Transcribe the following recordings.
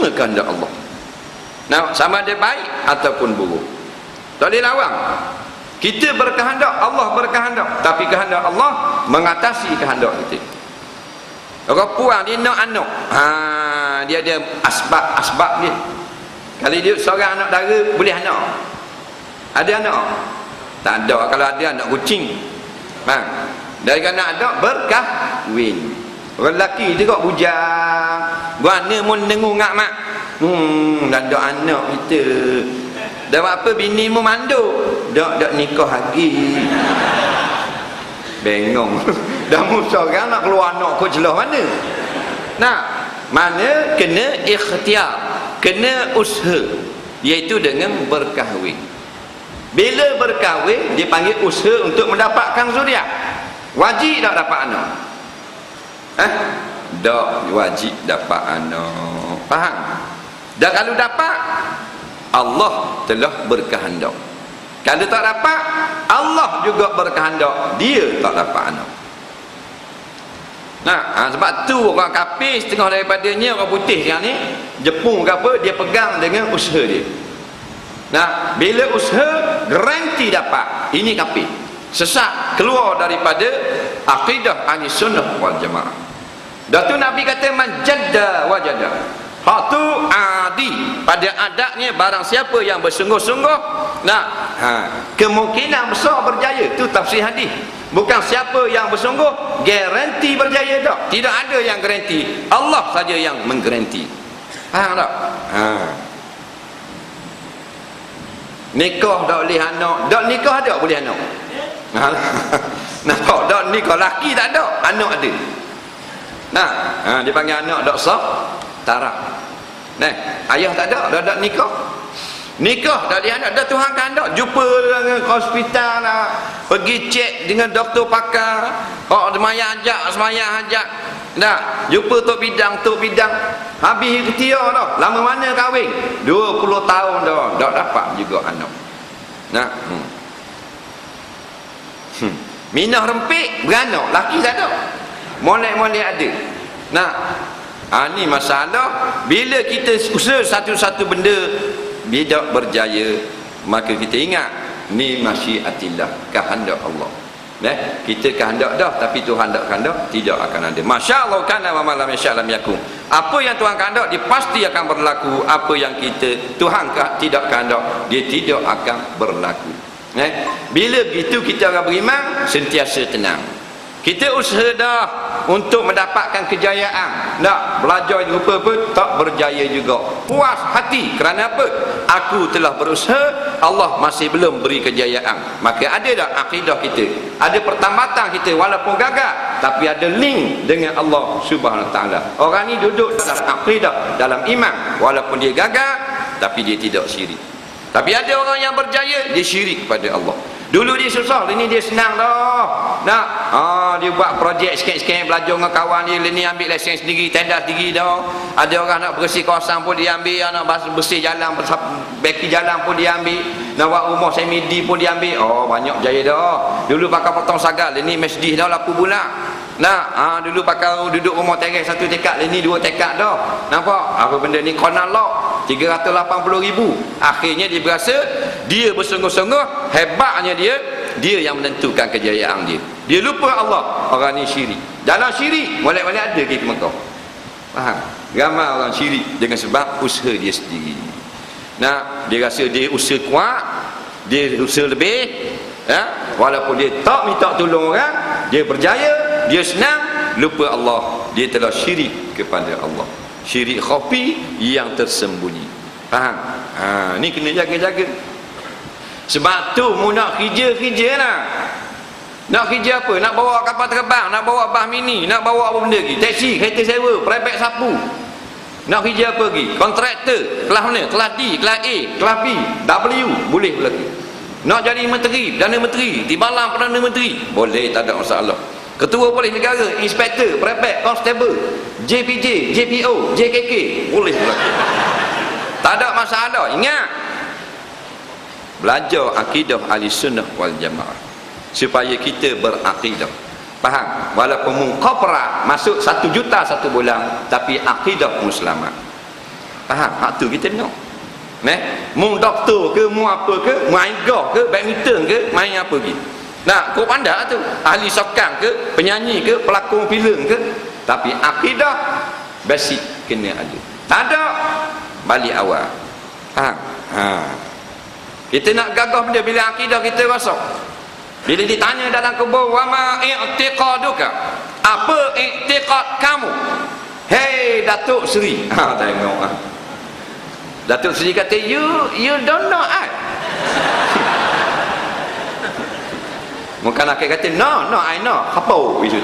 terima kehendak Allah. Nah, sama ada baik ataupun buruk. Tak boleh lawang. Kita berkehendak, Allah berkehendak, tapi kehendak Allah mengatasi kehendak kita. Orang puang dia nak anak, dia ada asbab dia. Kalau dia seorang anak dara boleh anak. Ada anak? Tak ada. Kalau ada anak kucing. Dari anak ada berkahwin. Orang lelaki dia kok bujang. Guana mun dengung ngak mak. Dah ada anak kita. Dah apa bini mu manduk. Dak nikah lagi. Bengong. Dah mu seorang nak keluar anak kau jelah mana? Nah, mana kena ikhtiar, kena usaha, iaitu dengan berkahwin. Bila berkahwin dipanggil usaha untuk mendapatkan zuriat. Wajib tak dapat anak? Tak wajib dapat anak. Faham? Dan kalau dapat, Allah telah berkehendak. Kalau tak dapat, Allah juga berkehendak dia tak dapat anak. Nah, sebab tu orang kafir setengah daripadanya orang putih sekarang ni, Jepun ke apa, dia pegang dengan usaha dia. Nah, bila usaha garanti dapat, ini kafir. Sesat, keluar daripada akidah Ahlussunnah wal Jamaah. Dah tu Nabi kata man jadda wajada. Hak tu adi, pada adatnya barang siapa yang bersungguh-sungguh, kemungkinan besar berjaya. Tu tafsir hadis. Bukan siapa yang bersungguh garanti berjaya tak. Tidak ada yang garanti. Allah saja yang menggaranti. Faham tak? Nikah tak boleh anak. Tak nikah ada boleh anak. Nampak? Tak nikah laki tak ada, anak ada. Nah, dia panggil anak tak sah taraf. Nah, ayah tak ada, dah nikah. Nikah dah dia anak, dah Tuhan kehendak. Jumpa dengan hospital lah, pergi cek dengan doktor pakar. Semayang hajat. Dah, jumpa tok bidang. Habis ikhtiar dah. Lama mana kahwin? 20 tahun dah. Tak dapat juga anak. Nah, minah rempik beranak, laki tak ada. Molek-molek ada. Nah, ni masalah. Bila kita usaha satu-satu benda tidak berjaya, maka kita ingat ni masyiatillah, kehendak Allah. Kita kehendak dah, tapi Tuhan tak kehendak, tidak akan ada. Masya-Allah kana wa ma lam yasha' lam yakun. Apa yang Tuhan kehendak dia pasti akan berlaku. Apa yang Tuhan tidak kehendak dia tidak akan berlaku. Bila begitu kita akan beriman sentiasa tenang. Kita usaha dah untuk mendapatkan kejayaan. Tak belajar rupa pun tak berjaya juga. Puas hati kerana apa? Aku telah berusaha, Allah masih belum beri kejayaan. Maka ada dah akidah kita, ada pertambatan kita walaupun gagal, tapi ada link dengan Allah Subhanahu Wa Taala. Orang ni duduk dalam akidah, dalam iman, walaupun dia gagal, tapi dia tidak syirik. Tapi ada orang yang berjaya, dia syirik pada Allah. Dulu dia susah, ini dia senang dah. Dia buat projek sikit-sikit, belajar dengan kawan dia, ini ambil lesen sendiri, tenda sendiri dah. Ada orang nak bersih kawasan pun dia ambil, nak bersih jalan, beki jalan pun dia ambil, nak buat rumah semidi pun dia ambil. Banyak jaya dah. Dulu pakai potong sagal, ini masjid dah laku bulan. Dulu pakai duduk rumah teres satu tekak, ini 2 tekak dah. Nampak? Apa benda ni konan lock 380,000. Akhirnya dia berasa dia bersungguh-sungguh, hebatnya dia yang menentukan kejayaan dia. Dia lupa Allah. Orang ni syirik. Dalam syirik molek-molek ada ke Mekah. Faham? Ramai orang syirik dengan sebab usaha dia sendiri. Dia rasa dia usaha kuat, dia usaha lebih, walaupun dia tak minta tolong orang, dia berjaya, dia senang, lupa Allah. Dia telah syirik kepada Allah. Syirik khafi yang tersembunyi. Faham? Ni kena jaga-jaga. Sebab tu mu nak kerja lah. Nak kerja apa? Nak bawa kapal terbang, nak bawa bas mini, nak bawa apa benda lagi? Taksi, kereta sewa, private sapu. Nak kerja apa lagi? Kontraktor, kelas mana? Kelas D, kelas A, kelas B, W, boleh lagi. Nak jadi menteri, Perdana Menteri, Timbalan Perdana Menteri, boleh, tak ada masalah. Ketua Polis Negara, Inspektor, Prefect, Constable, JPJ, JPO, JKK, boleh lagi. Tak ada masalah. Ingat, belajar akidah Ahlussunnah wal Jamaah supaya kita berakidah. Faham? Walaupun mungkapra masuk 1 juta 1 bulan, tapi akidah muslimat. Faham? Hak tu kita nak. Mu doktor ke, mu apa ke, main golf ke, badminton ke, main apa lagi. Nah, kau pandai tu. Ahli sokang ke, penyanyi ke, pelakon filem ke. Tapi akidah basic kena ada. Tak ada, balik awal. Faham? Kita nak gagah benda bila akidah kita rosak. Bila ditanya dalam kubur, wa ma i'tiqaduka? Apa i'tiqad kamu? Hei Datuk Seri. Tengok Datuk Seri kata, you don't know I. Mungkin akhir kata, no I know. Apa itu?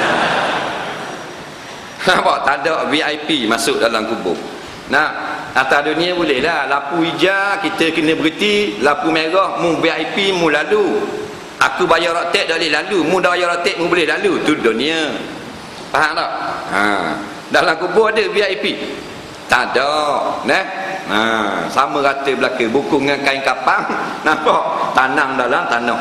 Nampak? Tak ada VIP masuk dalam kubur. Nah, atas dunia boleh lah. Lampu hijau kita kena berhenti, lampu merah mu VIP mu lalu. Aku bayar rotek tak boleh lalu, mu dah bayar rotek mu boleh lalu. Tu dunia. Faham tak? Dalam kubur ada VIP? Tak ada. Sama rata belaka, buku dengan kain kapang. Nampak? Tanam dalam tanah.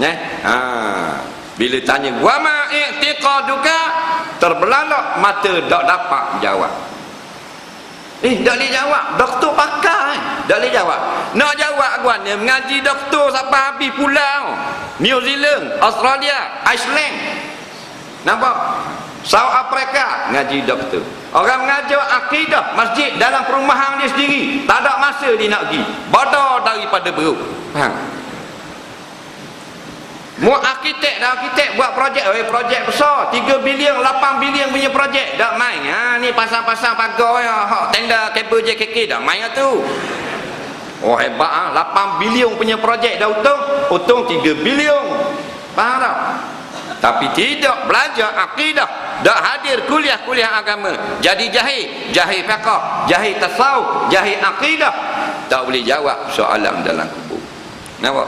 Bila tanya wa ma i'tiqaduka, terbelalak mata tak dapat jawab. Tak boleh jawab. Doktor pakar tak boleh jawab. Nak jawab gua ni mengaji doktor sampai habis pulau. New Zealand, Australia, Iceland. Nampak? South Africa ngaji doktor. Orang mengajar akidah masjid dalam perumahan dia sendiri, tak ada masa dia nak pergi. Bodoh daripada beruk. Faham? Mu arkitek dah, arkitek buat projek, projek besar 3 bilion 8 bilion punya projek dak main. Ni pasang-pasang pagar hak tenda kabel JKK dak main tu. Oh hebat 8 bilion punya projek dah untung 3 bilion. Faham tak? Tapi tidak belajar akidah, dak hadir kuliah-kuliah agama, jadi jahil fiqh, jahil tasawuf, jahil akidah, tak boleh jawab soalan dalam kubur. Nampak?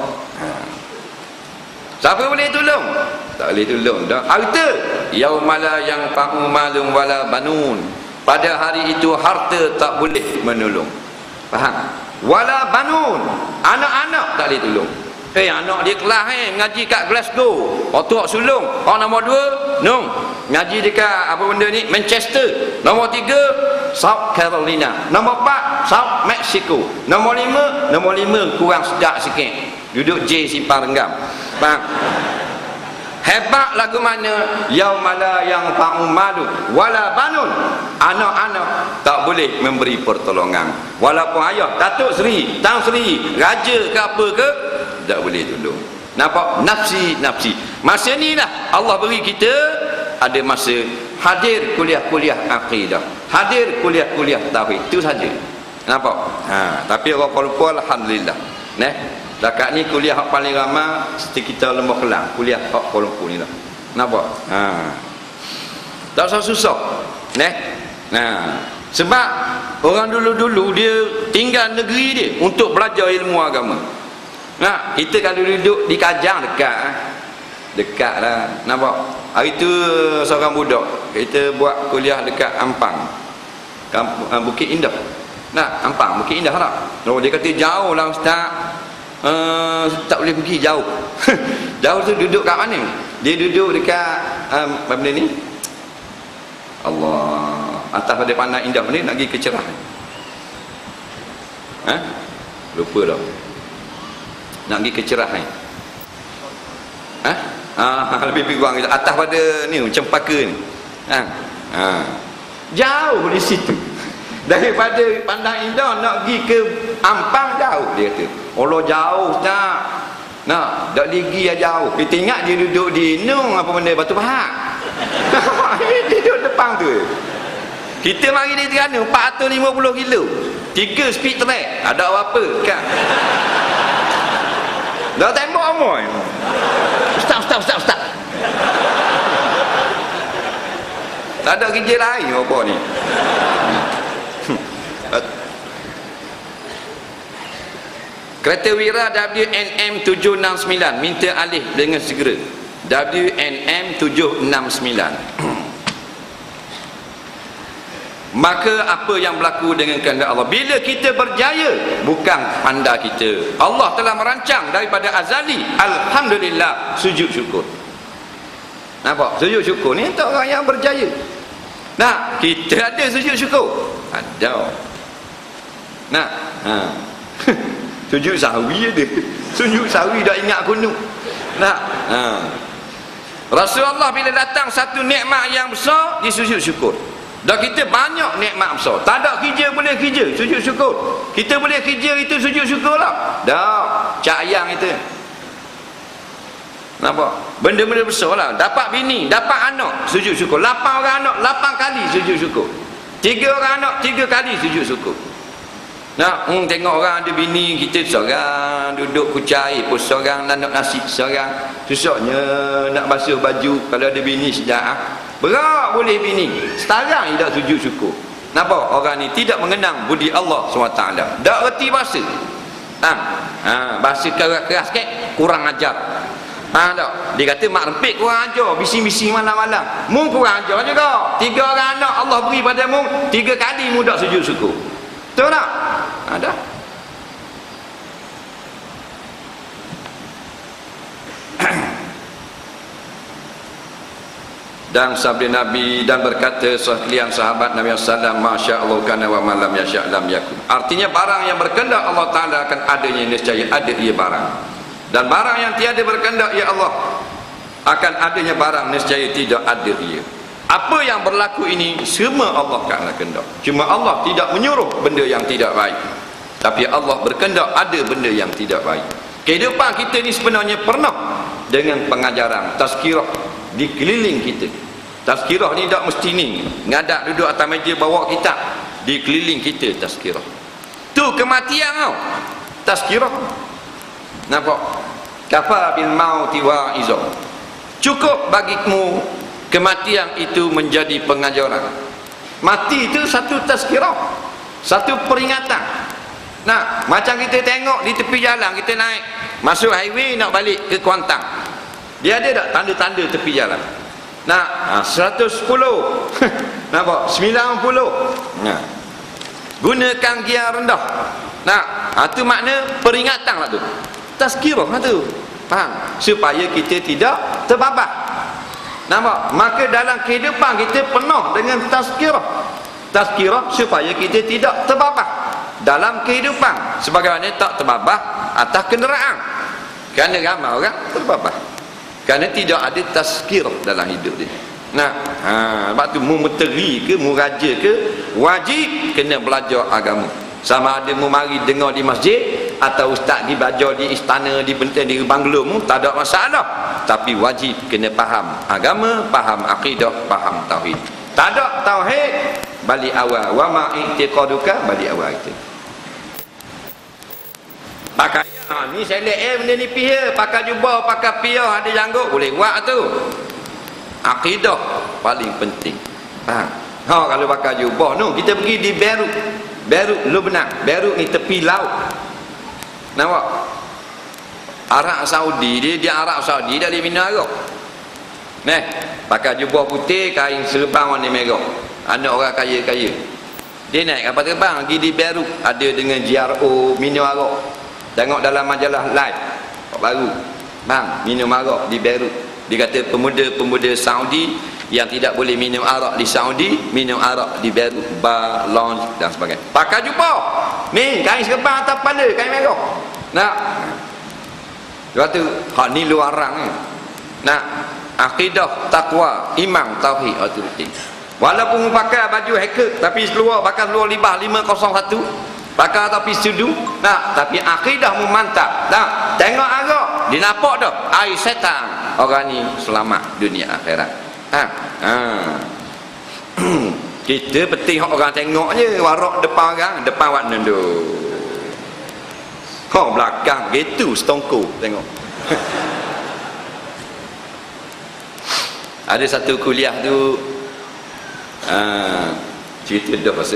Siapa boleh tolong? Tak boleh tolong dah. Harta yaumala yang fa'u malun wala banun. Pada hari itu harta tak boleh menolong. Faham? Wala banun. Anak-anak tak boleh tolong. Anak dia kelas ngaji kat Glasgow, otak sulung. Nombor 2 ngaji dekat apa benda ni, Manchester. Nombor 3 South Carolina. Nombor 4 South Mexico. Nombor 5 kurang sedap sikit, duduk J simpan renggam. Faham? Hebat lagu mana? Yaumala yang fa'umalu wala banun. Anak-anak tak boleh memberi pertolongan. Walaupun ayah, Datuk Seri, Tan Seri, raja ke apa ke, tak boleh tolong. Nampak? Nafsi. Masa ni lah Allah beri kita ada masa hadir kuliah-kuliah akidah, hadir kuliah-kuliah tauhid. Itu saja. Nampak? Tapi orang Kuala Lumpur alhamdulillah. Dekat ni kuliah hak paling ramai setiap kita Lembah Kelang, kuliah hak Kuala Lumpur ni lah. Nampak? Tak susah. Sebab orang dulu-dulu dia tinggal negeri dia untuk belajar ilmu agama. Kita kalau duduk di Kajang dekat lah. Nampak? Hari tu seorang budak kita buat kuliah dekat Ampang, Bukit Indah. Ampang, Bukit Indah tak? Dia kata jauh lah ustaz. Tak boleh pergi jauh. Jauh tu duduk kat mana? Dia duduk dekat apa benda ni? Allah, atas pada Pandang Indah ni nak pergi ke Cerah. Lupa dah. Nak pergi ke Cerah ni. Lebih kurang atas pada ni Cempaka ni. Jauh di situ. Daripada Pandang Indah nak pergi ke Ampang jauh, dia kata. Allah jauh tak. Tak lagi jauh. Kita ingat dia duduk di Nung apa benda Batu Pahat. Dia duduk depan tu. Kita mari di Terengganu 450 kilo. 3 speed track. Ada apa kan? Dah tembok amoy. Ustaz. Tak ada kerja lain apa ni. Kereta Wira WNM 769 minta alih dengan segera. WNM 769. Maka apa yang berlaku dengan kehendak Allah? Bila kita berjaya, bukan pandai kita. Allah telah merancang daripada azali. Alhamdulillah, sujud syukur. Nampak? Sujud syukur ni untuk orang yang berjaya. Kita ada sujud syukur? Ada. Nah, sujud sahwi ada. Sujud sahwi dah ingat kunut. Nah, Rasulullah bila datang satu nikmat yang besar, dia sujud syukur. Dah kita banyak nikmat besar. Tak ada kerja boleh kerja, sujud syukur. Kita boleh kerja itu sujud syukur lah. Dah, cak ayang itu. Nampak? Benda-benda besar lah. Dapat bini, dapat anak, sujud syukur. 8 orang anak, 8 kali sujud syukur. 3 orang anak, 3 kali sujud syukur. Nah, tengok orang ada bini, kita seorang duduk kucai air pun seorang nak nasi seorang. Susahnya nak basuh baju kalau ada bini sedap. Berat boleh bini. Sekarang dia tak sujud syukur. Nampak? Orang ni tidak mengenang budi Allah SWT. Tak reti bahasa. Bahasa keras sikit, kurang ajar. Tak? Dia kata mak rempit kurang ajar, bising-bising malam-malam. Mu kurang ajar juga. 3 orang anak Allah beri pada mu, 3 kali mu tak sujud syukur. Betul tak? Ada. Dan sabda Nabi dan berkata sekalian sahabat Nabi sallallahu masya Allah kana wa ma lam yasha lam yakun. Artinya barang yang berkehendak Allah Taala akan adanya, niscaya ada ia barang. Dan barang yang tiada berkehendak ya Allah akan adanya barang, niscaya tidak ada ia. Apa yang berlaku ini semua Allah akan kehendak. Cuma Allah tidak menyuruh benda yang tidak baik, tapi Allah berkehendak ada benda yang tidak baik. Kehidupan kita ni sebenarnya pernah dengan pengajaran tazkirah di keliling kita. Tazkirah ni tak mesti ni ngadak duduk atas meja bawa kitab, di keliling kita tazkirah. Tu kematian kau, tazkirah. Nampak? Kafa bil mauti wa izam. Cukup bagimu kematian itu menjadi pengajaran. Mati itu satu tazkirah, satu peringatan. Nah, macam kita tengok di tepi jalan, kita naik masuk highway nak balik ke Kuantan, dia ada tak tanda-tanda tepi jalan? Nah, 110 nampak, 90. Nah, gunakan gear rendah. Nah, itu makna peringatan lah tu, tazkirah lah tu, faham? Supaya kita tidak terbabas. Nampak? Maka dalam kehidupan kita penuh dengan tazkirah. Tazkirah supaya kita tidak terbabas dalam kehidupan, sebagaimana tak terbabas atas kenderaan. Kerana ramai orang terbabas kerana tidak ada tazkirah dalam hidup dia. Nah, sebab tu mu menteri ke, mu raja ke, wajib kena belajar agama. Sama ada mu mari dengar di masjid atau ustaz di belajar di istana, di benteng, di banglo mu, tak ada masalah. Tapi wajib kena faham agama, faham akidah, faham tauhid. Tak ada tauhid, balik awal. Wa ma i'tiqaduka, balik awal itu. Pakai ni saya lihat benda ni pihak, pakai jubah, pakai piyah, ada janggut, boleh buat tu. Akidah paling penting. Faham? Kalau pakai jubah tu, kita pergi di Beirut, Lebanon. Beirut ni tepi laut. Nampak? Arab Saudi, dia Arab Saudi dari Mina Arab. Pakai jubah putih, kain serban warna merah. Anak orang kaya-kaya. Dia naik kapal terbang pergi di Beirut, ada dengan GRO minum arak. Tengok dalam majalah Live baru, bang, minum arak di Beirut. Dia kata pemuda-pemuda Saudi yang tidak boleh minum arak di Saudi, minum arak di Beirut, bar, lounge dan sebagainya. Pakai jubah ni, kain serban atas kepala, kain merah. Nah, lepas tu hak ni luaran ni. Nah, akidah, takwa, iman, tauhid itu penting. Walaupun pakai baju hacker tapi keluar pakai seluar libah 501, pakai tapi sudu. Nah, tapi akidah mu mantap. Nah, tengok arak, dia nampak dah air setan. Orang ni selamat dunia akhirat. Kita penting orang tengok je, warak depan orang, depan wak nendu. Belakang gitu setongko tengok. Ada satu kuliah tu, cerita dah pasal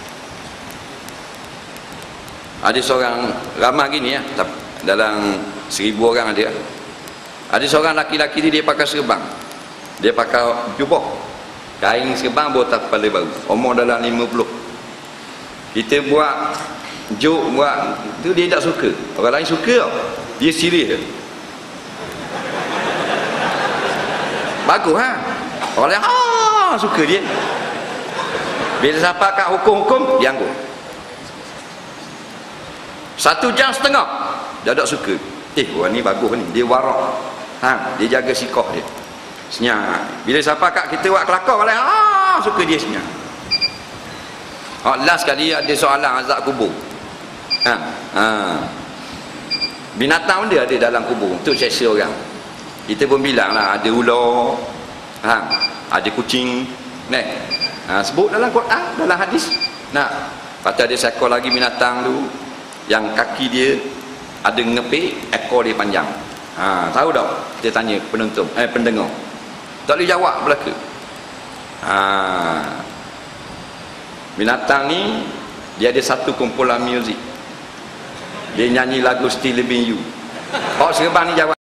ada seorang, ramai gini ya, dalam 1000 orang ada. Ada seorang laki-laki dia pakai serban, dia pakai jubah, kain serban botak kepala baru, umur dalam 50. Kita buat joke, buat tu dia tak suka, orang lain suka, dia serius. Bagus orang lain suka dia. Bila sampai kat hukum-hukum, dia anggur. 1 jam setengah dia tak suka. Orang ni bagus ni, dia warak, dia jaga sikoh dia senyap. Bila siapa kat kita buat kelakar balik, suka dia senyap. Last kali ada soalan azab kubur. Binatang dia ada dalam kubur untuk seksa orang. Kita pun bilang lah, ada ular, ada kucing, sebut dalam Quran, dalam hadis. Patut ada seekor lagi binatang tu yang kaki dia ada ngepik, ekor dia panjang. Tahu tak? Dia tanya penonton, pendengar. Tak boleh jawab belaka. Binatang ni dia ada satu kumpulan muzik. Dia nyanyi lagu Still Loving You. Serban ni jawab.